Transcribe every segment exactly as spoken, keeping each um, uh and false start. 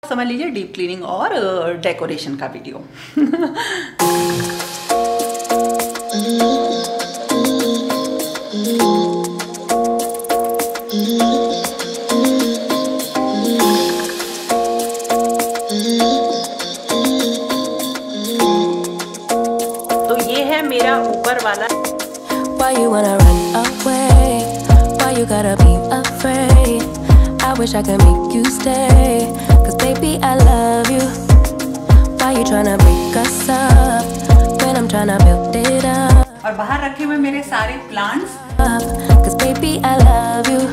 समझ लीजिए deep cleaning और डेकोरेशन का वीडियो। तो ये है मेरा ऊपर वाला। Why you wanna run away? Why you gotta be afraid? I wish I could make you stay, 'cause baby I love you. Why you tryna break us up when I'm tryna build it up? और बाहर रखे हुए मेरे सारे plants, 'Cause baby I love you.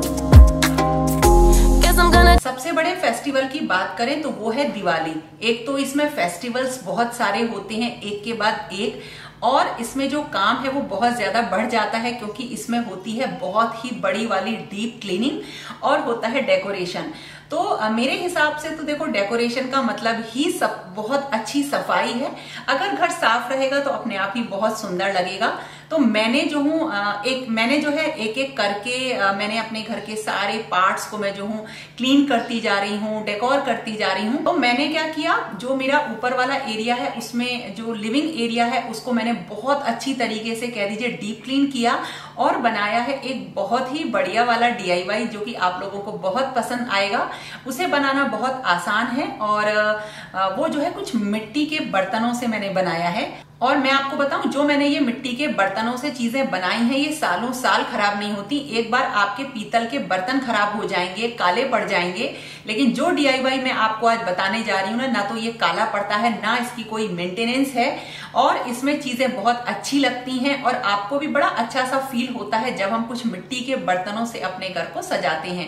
Guess I'm gonna. सबसे बड़े festival की बात करें तो वो है दिवाली। एक तो इसमें फेस्टिवल्स बहुत सारे होते हैं एक के बाद एक, और इसमें जो काम है वो बहुत ज्यादा बढ़ जाता है क्योंकि इसमें होती है बहुत ही बड़ी वाली डीप क्लीनिंग और होता है डेकोरेशन। तो आ, मेरे हिसाब से तो देखो डेकोरेशन का मतलब ही सब बहुत अच्छी सफाई है। अगर घर साफ रहेगा तो अपने आप ही बहुत सुंदर लगेगा। तो मैंने जो हूँ एक मैंने जो है एक एक करके आ, मैंने अपने घर के सारे पार्ट्स को मैं जो हूँ क्लीन करती जा रही हूँ, डेकोर करती जा रही हूँ। तो मैंने क्या किया, जो मेरा ऊपर वाला एरिया है उसमें जो लिविंग एरिया है उसको मैंने बहुत अच्छी तरीके से कह दीजिए डीप क्लीन किया और बनाया है एक बहुत ही बढ़िया वाला डी आई वाई जो कि आप लोगों को बहुत पसंद आएगा। उसे बनाना बहुत आसान है और वो जो है कुछ मिट्टी के बर्तनों से मैंने बनाया है। और मैं आपको बताऊं, जो मैंने ये मिट्टी के बर्तनों से चीजें बनाई हैं ये सालों साल खराब नहीं होती। एक बार आपके पीतल के बर्तन खराब हो जाएंगे, काले पड़ जाएंगे, लेकिन जो डी आई वाई मैं आपको आज बताने जा रही हूँ ना, ना तो ये काला पड़ता है, ना इसकी कोई मेंटेनेंस है, और इसमें चीजें बहुत अच्छी लगती हैं और आपको भी बड़ा अच्छा सा फील होता है जब हम कुछ मिट्टी के बर्तनों से अपने घर को सजाते हैं।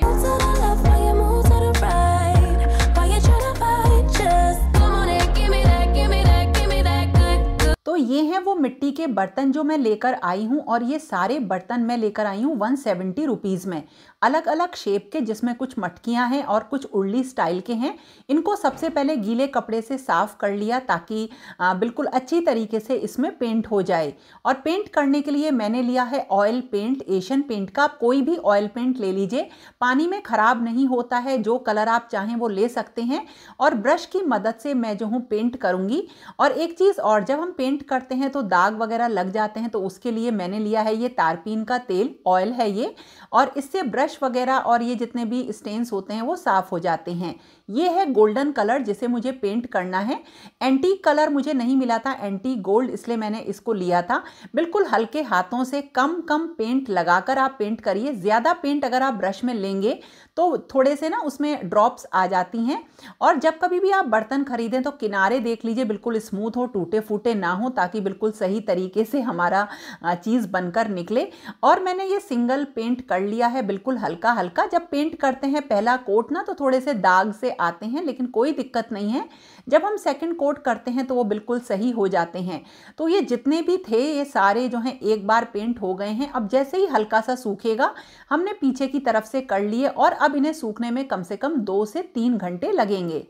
तो ये हैं वो मिट्टी के बर्तन जो मैं लेकर आई हूँ, और ये सारे बर्तन मैं लेकर आई हूँ वन सेवेंटी रुपीज़ में, अलग अलग शेप के, जिसमें कुछ मटकियाँ हैं और कुछ उर्ली स्टाइल के हैं। इनको सबसे पहले गीले कपड़े से साफ़ कर लिया ताकि आ, बिल्कुल अच्छी तरीके से इसमें पेंट हो जाए। और पेंट करने के लिए मैंने लिया है ऑयल पेंट, एशियन पेंट का। आप कोई भी ऑयल पेंट ले लीजिए, पानी में ख़राब नहीं होता है, जो कलर आप चाहें वो ले सकते हैं। और ब्रश की मदद से मैं जो हूँ पेंट करूँगी। और एक चीज़ और, जब हम पेंट करते हैं तो दाग वगैरह लग जाते हैं, तो उसके लिए मैंने लिया है ये तारपीन का तेल, ऑयल है ये, और इससे ब्रश वगैरह और ये जितने भी स्टेन्स होते हैं वो साफ हो जाते हैं। ये है गोल्डन कलर जिसे मुझे पेंट करना है। एंटीक कलर मुझे नहीं मिला था, एंटीक गोल्ड, इसलिए मैंने इसको लिया था। बिल्कुल हल्के हाथों से कम कम पेंट लगाकर आप पेंट करिए। ज़्यादा पेंट अगर आप ब्रश में लेंगे तो थोड़े से ना उसमें ड्रॉप्स आ जाती हैं। और जब कभी भी आप बर्तन खरीदें तो किनारे देख लीजिए बिल्कुल स्मूथ हो, टूटे फूटे ना हो, ताकि बिल्कुल सही तरीके से हमारा चीज़ बनकर निकले। और मैंने ये सिंगल पेंट कर लिया है बिल्कुल हल्का हल्का। जब पेंट करते हैं पहला कोट ना तो थोड़े से दाग से आते हैं, लेकिन कोई दिक्कत नहीं है। जब हम सेकंड कोट करते हैं तो वो बिल्कुल सही हो जाते हैं। तो ये जितने भी थे ये सारे जो हैं एक बार पेंट हो गए हैं। अब जैसे ही हल्का सा सूखेगा, हमने पीछे की तरफ से कर लिए, और अब इन्हें सूखने में कम से कम दो से तीन घंटे लगेंगे।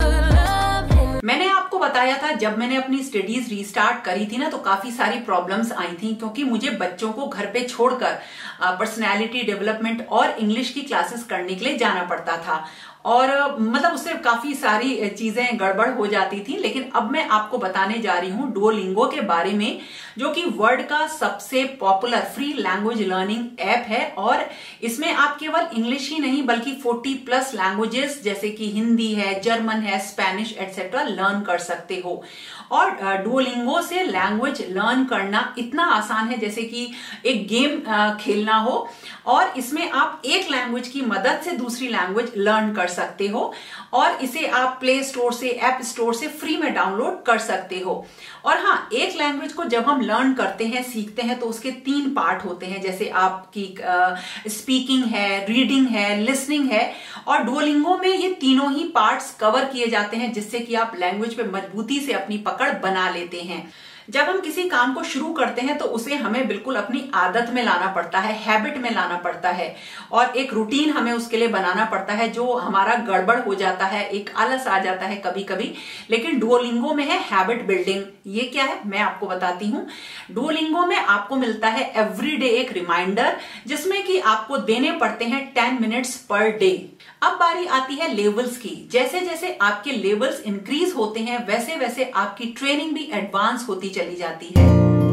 मैंने आपको बताया था जब मैंने अपनी स्टडीज रीस्टार्ट करी थी ना तो काफी सारी प्रॉब्लम्स आई थी, क्योंकि मुझे बच्चों को घर पे छोड़कर पर्सनैलिटी डेवलपमेंट और इंग्लिश की क्लासेस करने के लिए जाना पड़ता था, और मतलब उससे काफी सारी चीजें गड़बड़ हो जाती थी। लेकिन अब मैं आपको बताने जा रही हूँ डुओलिंगो के बारे में, जो कि वर्ल्ड का सबसे popular free language learning app है। और इसमें आप केवल इंग्लिश ही नहीं बल्कि चालीस प्लस लैंग्वेजेस जैसे कि हिंदी है, जर्मन है, स्पेनिश एटसेट्रा लर्न कर सकते हो। और डुओलिंगो से लैंग्वेज लर्न करना इतना आसान है जैसे कि एक गेम खेलना हो, और इसमें आप एक लैंग्वेज की मदद से दूसरी लैंग्वेज लर्न कर सकते हो। और इसे आप प्ले स्टोर से, ऐप स्टोर से फ्री में डाउनलोड कर सकते हो। और हाँ, एक लैंग्वेज को जब हम लर्न करते हैं, सीखते हैं, तो उसके तीन पार्ट होते हैं, जैसे आपकी स्पीकिंग है, रीडिंग है, लिसनिंग है। और डुओलिंगो में ये तीनों ही पार्ट्स कवर किए जाते हैं, जिससे कि आप लैंग्वेज पे मजबूती से अपनी पकड़ बना लेते हैं। जब हम किसी काम को शुरू करते हैं तो उसे हमें बिल्कुल अपनी आदत में लाना पड़ता है, हैबिट में लाना पड़ता है, और एक रूटीन हमें उसके लिए बनाना पड़ता है जो हमारा गड़बड़ हो जाता है, एक आलस आ जाता है कभी कभी। लेकिन डुओलिंगो में है हैबिट बिल्डिंग। ये क्या है मैं आपको बताती हूँ। डुओलिंगो में आपको मिलता है एवरीडे एक रिमाइंडर, जिसमें कि आपको देने पड़ते हैं टेन मिनट्स पर डे। अब बारी आती है लेवल्स की। जैसे जैसे आपके लेवल्स इंक्रीज होते हैं वैसे वैसे आपकी ट्रेनिंग भी एडवांस होती चली जाती है।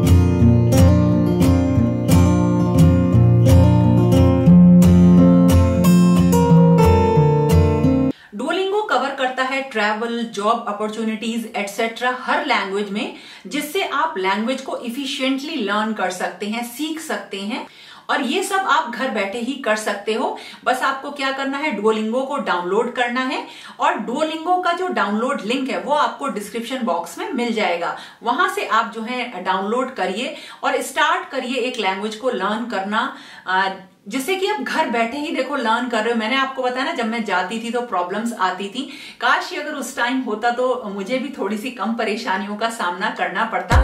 डुओलिंगो कवर करता है ट्रैवल, जॉब अपॉर्चुनिटीज एटसेट्रा हर लैंग्वेज में, जिससे आप लैंग्वेज को इफिशिएंटली लर्न कर सकते हैं, सीख सकते हैं। और ये सब आप घर बैठे ही कर सकते हो। बस आपको क्या करना है, डुओलिंगो को डाउनलोड करना है, और डुओलिंगो का जो डाउनलोड लिंक है वो आपको डिस्क्रिप्शन बॉक्स में मिल जाएगा। वहां से आप जो है डाउनलोड करिए और स्टार्ट करिए एक लैंग्वेज को लर्न करना, जिससे कि आप घर बैठे ही देखो लर्न कर रहे हो। मैंने आपको बताया ना, जब मैं जाती थी तो प्रॉब्लम्स आती थी। काश अगर उस टाइम होता तो मुझे भी थोड़ी सी कम परेशानियों का सामना करना पड़ता।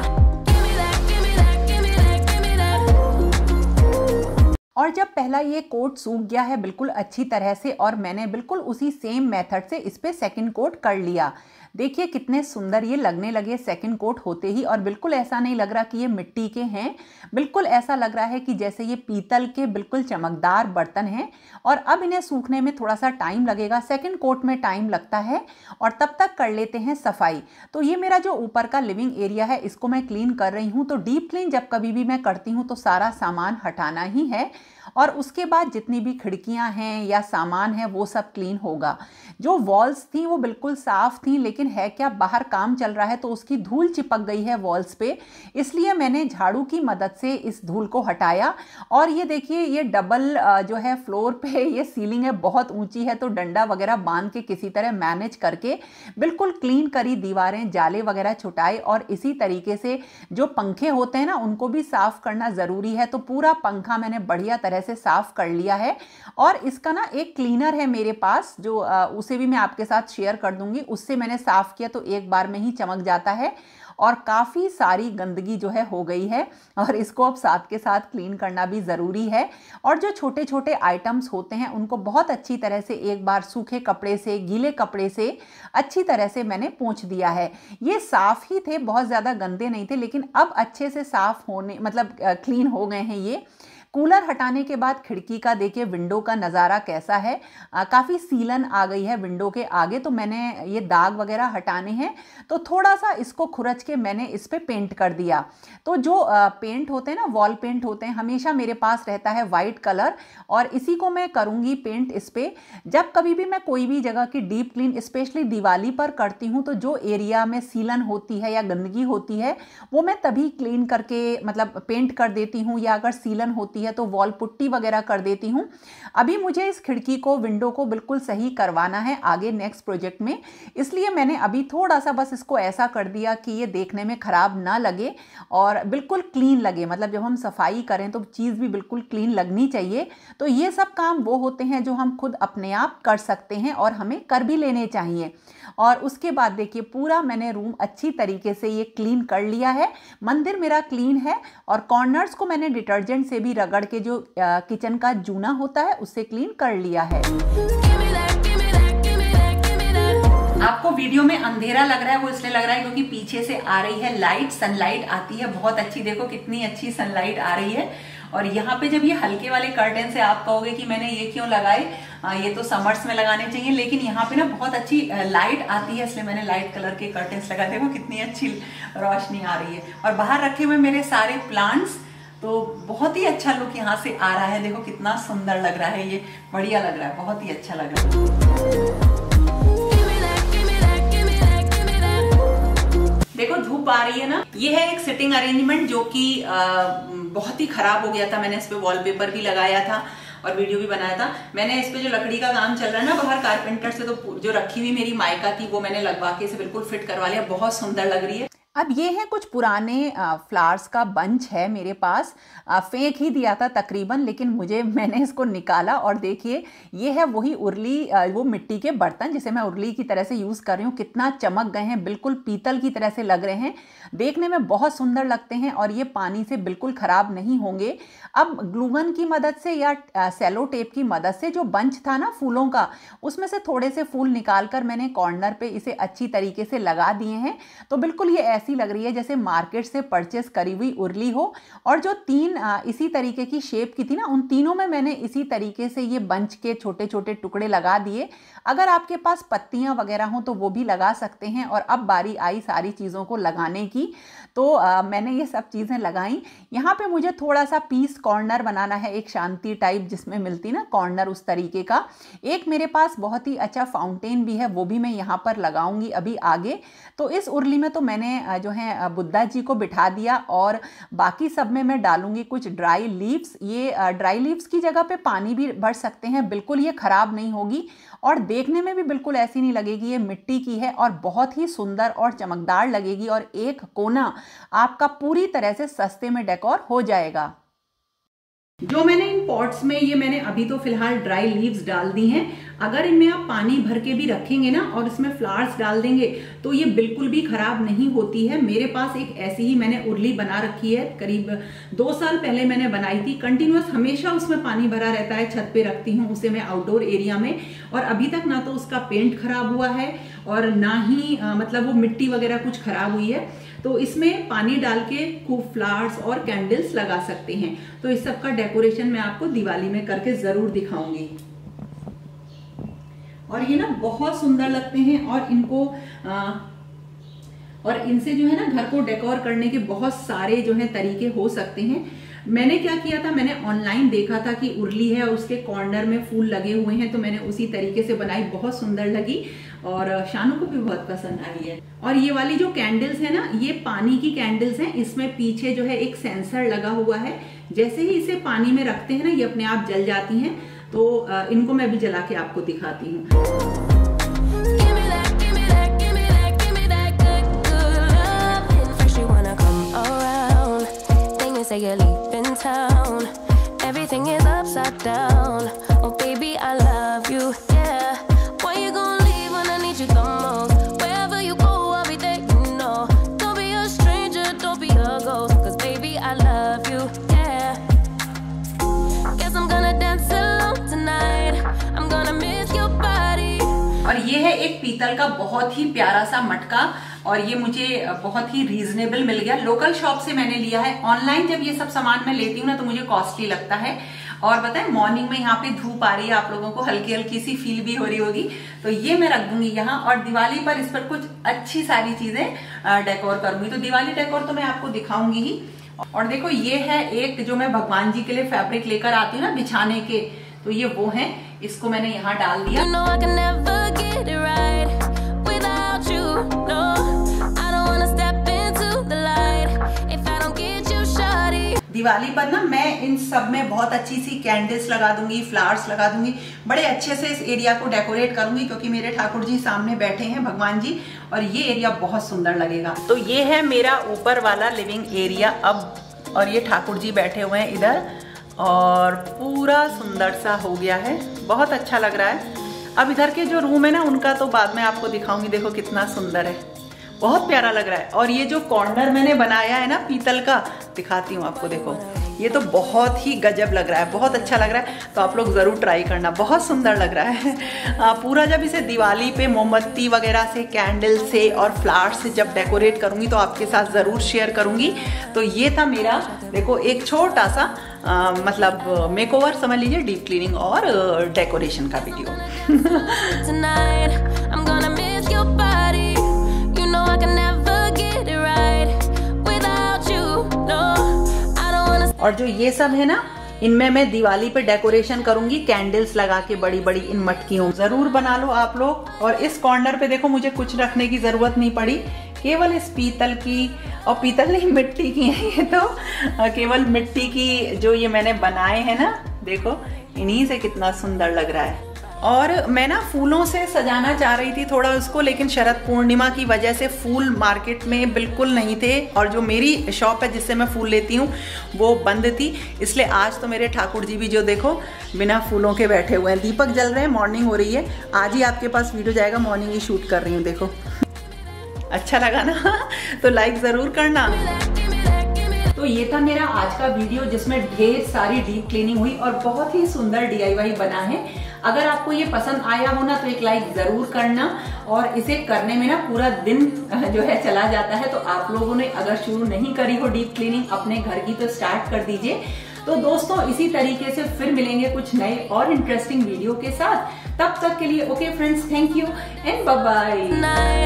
और जब पहला ये कोट सूख गया है बिल्कुल अच्छी तरह से, और मैंने बिल्कुल उसी सेम मेथड से इस पे सेकंड कोट कर लिया। देखिए कितने सुंदर ये लगने लगे सेकंड कोट होते ही, और बिल्कुल ऐसा नहीं लग रहा कि ये मिट्टी के हैं, बिल्कुल ऐसा लग रहा है कि जैसे ये पीतल के बिल्कुल चमकदार बर्तन हैं। और अब इन्हें सूखने में थोड़ा सा टाइम लगेगा, सेकंड कोट में टाइम लगता है, और तब तक कर लेते हैं सफाई। तो ये मेरा जो ऊपर का लिविंग एरिया है इसको मैं क्लीन कर रही हूँ। तो डीप क्लीन जब कभी भी मैं करती हूँ तो सारा सामान हटाना ही है, और उसके बाद जितनी भी खिड़कियां हैं या सामान है वो सब क्लीन होगा। जो वॉल्स थी वो बिल्कुल साफ थी, लेकिन है क्या, बाहर काम चल रहा है तो उसकी धूल चिपक गई है वॉल्स पे, इसलिए मैंने झाड़ू की मदद से इस धूल को हटाया। और ये देखिए ये डबल जो है फ्लोर पे ये सीलिंग है, बहुत ऊंची है, तो डंडा वगैरह बांध के किसी तरह मैनेज करके बिल्कुल क्लीन करी दीवारें, जाले वगैरह छुटाए। और इसी तरीके से जो पंखे होते हैं ना उनको भी साफ करना ज़रूरी है, तो पूरा पंखा मैंने बढ़िया तरह से साफ कर लिया है। और इसका ना एक क्लीनर है मेरे पास, जो आ, उसे भी मैं आपके साथ शेयर कर दूंगी। उससे मैंने साफ किया तो एक बार में ही चमक जाता है, और काफ़ी सारी गंदगी जो है हो गई है, और इसको अब साथ के साथ क्लीन करना भी ज़रूरी है। और जो छोटे छोटे आइटम्स होते हैं उनको बहुत अच्छी तरह से एक बार सूखे कपड़े से, गीले कपड़े से अच्छी तरह से मैंने पोंछ दिया है। ये साफ़ ही थे, बहुत ज़्यादा गंदे नहीं थे, लेकिन अब अच्छे से साफ़ होने मतलब क्लीन हो गए हैं ये। कूलर हटाने के बाद खिड़की का देखिए विंडो का नज़ारा कैसा है, काफ़ी सीलन आ गई है विंडो के आगे। तो मैंने ये दाग वगैरह हटाने हैं, तो थोड़ा सा इसको खुरच के मैंने इस पे पेंट कर दिया। तो जो आ, पेंट होते हैं ना, वॉल पेंट होते हैं, हमेशा मेरे पास रहता है वाइट कलर, और इसी को मैं करूँगी पेंट इस पर। जब कभी भी मैं कोई भी जगह की डीप क्लीन स्पेशली दिवाली पर करती हूँ, तो जो एरिया में सीलन होती है या गंदगी होती है वो मैं तभी क्लीन करके मतलब पेंट कर देती हूँ, या अगर सीलन होती है तो वॉल पुट्टी वगैरह कर देती हूँ। अभी मुझे इस खिड़की को, विंडो को बिल्कुल सही करवाना है आगे नेक्स्ट प्रोजेक्ट में, इसलिए मैंने अभी थोड़ा सा बस इसको ऐसा कर दिया कि ये देखने में खराब ना लगे और बिल्कुल क्लीन लगे। मतलब जब हम सफाई करें तो चीज़ भी बिल्कुल क्लीन लगनी चाहिए। तो ये सब काम वो होते हैं जो हम खुद अपने आप कर सकते हैं और हमें कर भी लेने चाहिए। और उसके बाद देखिए पूरा मैंने रूम अच्छी तरीके से ये क्लीन कर लिया है। मंदिर मेरा क्लीन है, और कॉर्नर्स को मैंने डिटर्जेंट से भी रगड़ के जो किचन का जूना होता है उससे क्लीन कर लिया है। आपको वीडियो में अंधेरा लग रहा है, वो इसलिए लग रहा है क्योंकि पीछे से आ रही है लाइट, सनलाइट आती है बहुत अच्छी। देखो कितनी अच्छी सनलाइट आ रही है। और यहाँ पे जब ये हल्के वाले कर्टन से आप कहोगे कि मैंने ये क्यों लगाए, ये तो समर्स में लगाने चाहिए, लेकिन यहाँ पे ना बहुत अच्छी लाइट आती है, इसलिए मैंने लाइट कलर के कर्टन्स लगाए। देखो कितनी अच्छी रोशनी आ रही है। और बाहर रखे हुए मेरे सारे प्लांट्स, तो बहुत ही अच्छा लुक यहाँ से आ रहा है। देखो कितना सुंदर लग रहा है, ये बढ़िया लग रहा है, बहुत ही अच्छा लग रहा है। देखो धूप आ रही है ना। ये है एक सिटिंग अरेंजमेंट जो कि बहुत ही खराब हो गया था। मैंने इस पे वॉलपेपर भी लगाया था और वीडियो भी बनाया था। मैंने इस पे जो लकड़ी का काम चल रहा है ना बाहर कारपेंटर से, तो जो रखी हुई मेरी माइका थी वो मैंने लगवा के इसे बिल्कुल फिट करवा लिया। बहुत सुंदर लग रही है। अब ये है कुछ पुराने फ्लावर्स का बंच है मेरे पास, आ, फेंक ही दिया था तकरीबन, लेकिन मुझे मैंने इसको निकाला और देखिए ये है वही उर्ली, आ, वो मिट्टी के बर्तन जिसे मैं उर्ली की तरह से यूज़ कर रही हूँ। कितना चमक गए हैं, बिल्कुल पीतल की तरह से लग रहे हैं, देखने में बहुत सुंदर लगते हैं और ये पानी से बिल्कुल ख़राब नहीं होंगे। अब ग्लूगन की मदद से या सेलो टेप की मदद से जो बंच था ना फूलों का, उसमें से थोड़े से फूल निकाल कर मैंने कॉर्नर पे इसे अच्छी तरीके से लगा दिए हैं। तो बिल्कुल ये ऐसी लग रही है जैसे मार्केट से परचेस करी हुई उर्ली हो। और जो तीन इसी तरीके की शेप की थी ना, उन तीनों में मैंने इसी तरीके से ये बंच के छोटे छोटे टुकड़े लगा दिए। अगर आपके पास पत्तियां वगैरह हो तो वो भी लगा सकते हैं। और अब बारी आई सारी चीज़ों को लगाने की, तो आ, मैंने ये सब चीज़ें लगाई। यहाँ पे मुझे थोड़ा सा पीस कॉर्नर बनाना है, एक शांति टाइप जिसमें मिलती ना कॉर्नर, उस तरीके का। एक मेरे पास बहुत ही अच्छा फाउंटेन भी है, वो भी मैं यहाँ पर लगाऊंगी अभी आगे। तो इस उर्ली में तो मैंने जो है बुद्धा जी को बिठा दिया और बाकी सब में मैं डालूंगी कुछ ड्राई लीव्स। ये ड्राई लीव्स की जगह पे पानी भी भर सकते हैं, बिल्कुल ये खराब नहीं होगी और देखने में भी बिल्कुल ऐसी नहीं लगेगी। ये मिट्टी की है और बहुत ही सुंदर और चमकदार लगेगी और एक कोना आपका पूरी तरह से सस्ते में डेकोर हो जाएगा। जो मैंने इन पॉट्स में, ये मैंने अभी तो फिलहाल ड्राई लीव्स डाल दी हैं। अगर इनमें आप पानी भर के भी रखेंगे ना और इसमें फ्लावर्स डाल देंगे तो ये बिल्कुल भी खराब नहीं होती है। मेरे पास एक ऐसी ही मैंने उर्ली बना रखी है, करीब दो साल पहले मैंने बनाई थी। कंटिन्यूअस हमेशा उसमें पानी भरा रहता है, छत पे रखती हूँ उसे मैं आउटडोर एरिया में, और अभी तक ना तो उसका पेंट खराब हुआ है और ना ही आ, मतलब वो मिट्टी वगैरह कुछ खराब हुई है। तो इसमें पानी डाल के खूब फ्लावर्स और कैंडल्स लगा सकते हैं। तो इस सब का डेकोरेशन मैं आपको दिवाली में करके जरूर दिखाऊंगी। और ये ना बहुत सुंदर लगते हैं और इनको आ, और इनसे जो है ना घर को डेकोर करने के बहुत सारे जो है तरीके हो सकते हैं। मैंने क्या किया था, मैंने ऑनलाइन देखा था कि उर्ली है और उसके कॉर्नर में फूल लगे हुए हैं, तो मैंने उसी तरीके से बनाई, बहुत सुंदर लगी और शानू को भी बहुत पसंद आई है। और ये वाली जो कैंडल्स है ना, ये पानी की कैंडल्स हैं। इसमें पीछे जो है एक सेंसर लगा हुआ है, जैसे ही इसे पानी में रखते हैं ना ये अपने आप जल जाती हैं। तो इनको मैं भी जला के आपको दिखाती हूँ। Say you're leaving town, everything is upside down. Oh baby, I love you, yeah. Why you gonna leave when I need you the most? Wherever you go, I'll be there, you know. Don't be a stranger, don't be a ghost, 'cause baby, I love you, yeah. Guess I'm gonna dance alone tonight. I'm gonna miss your body. और ये है एक पीतल का बहुत ही प्यारा सा मटका, और ये मुझे बहुत ही रीजनेबल मिल गया। लोकल शॉप से मैंने लिया है। ऑनलाइन जब ये सब सामान मैं लेती हूँ ना तो मुझे कॉस्टली लगता है। और बताएं, मॉर्निंग में यहाँ पे धूप आ रही है, आप लोगों को हल्की हल्की सी फील भी हो रही होगी, तो ये मैं रख दूंगी यहाँ। और दिवाली पर इस पर कुछ अच्छी सारी चीजें डेकोर करूंगी। तो दिवाली डेकोर तो मैं आपको दिखाऊंगी ही। और देखो ये है एक जो मैं भगवान जी के लिए फैब्रिक लेकर आती हूँ ना बिछाने के, तो ये वो है। इसको मैंने यहाँ डाल दिया। You know I can never get it right without you, no. I don't wanna step into the light if I don't get you, shawty. Diwali पर ना मैं इन सब में बहुत अच्छी सी कैंडल्स लगा दूंगी, फ्लावर्स लगा दूंगी, बड़े अच्छे से इस एरिया को डेकोरेट करूंगी, क्योंकि मेरे ठाकुर जी सामने बैठे हैं भगवान जी, और ये एरिया बहुत सुंदर लगेगा। तो ये है मेरा ऊपर वाला लिविंग एरिया अब, और ये ठाकुर जी बैठे हुए हैं इधर, और पूरा सुंदर सा हो गया है, बहुत अच्छा लग रहा है। अब इधर के जो रूम है ना उनका तो बाद में आपको दिखाऊंगी। देखो कितना सुंदर है, बहुत प्यारा लग रहा है। और ये जो कॉर्नर मैंने बनाया है ना पीतल का, दिखाती हूँ आपको। देखो ये तो बहुत ही गजब लग रहा है, बहुत अच्छा लग रहा है। तो आप लोग ज़रूर ट्राई करना, बहुत सुंदर लग रहा है। आ, पूरा जब इसे दिवाली पे मोमबत्ती वगैरह से, कैंडल से और फ्लावर्स से जब डेकोरेट करूँगी तो आपके साथ ज़रूर शेयर करूँगी। तो ये था मेरा, देखो एक छोटा सा आ, मतलब मेकओवर समझ लीजिए, डीप क्लीनिंग और डेकोरेशन का वीडियो। और जो ये सब है ना, इनमें मैं दिवाली पे डेकोरेशन करूंगी, कैंडल्स लगा के बड़ी बड़ी इन मटकियों। जरूर बना लो आप लोग। और इस कॉर्नर पे देखो मुझे कुछ रखने की जरूरत नहीं पड़ी, केवल इस पीतल की, और पीतल नहीं मिट्टी की है ये तो, केवल मिट्टी की जो ये मैंने बनाए हैं ना, देखो इन्हीं से कितना सुंदर लग रहा है। और मैं ना फूलों से सजाना चाह रही थी थोड़ा उसको, लेकिन शरद पूर्णिमा की वजह से फूल मार्केट में बिल्कुल नहीं थे और जो मेरी शॉप है जिससे मैं फूल लेती हूँ वो बंद थी। इसलिए आज तो मेरे ठाकुर जी भी जो देखो बिना फूलों के बैठे हुए हैं। दीपक जल रहे हैं, मॉर्निंग हो रही है। आज ही आपके पास वीडियो जाएगा, मॉर्निंग ही शूट कर रही हूँ। देखो अच्छा लगा ना तो लाइक ज़रूर करना। तो ये था मेरा आज का वीडियो जिसमें ढेर सारी डीप क्लीनिंग हुई और बहुत ही सुंदर डी आई वाई बना है। अगर आपको ये पसंद आया हो ना तो एक लाइक जरूर करना, और इसे करने में ना पूरा दिन जो है चला जाता है। तो आप लोगों ने अगर शुरू नहीं करी हो डीप क्लीनिंग अपने घर की तो स्टार्ट कर दीजिए। तो दोस्तों इसी तरीके से फिर मिलेंगे कुछ नए और इंटरेस्टिंग वीडियो के साथ। तब तक के लिए okay friends, thank you and bye bye.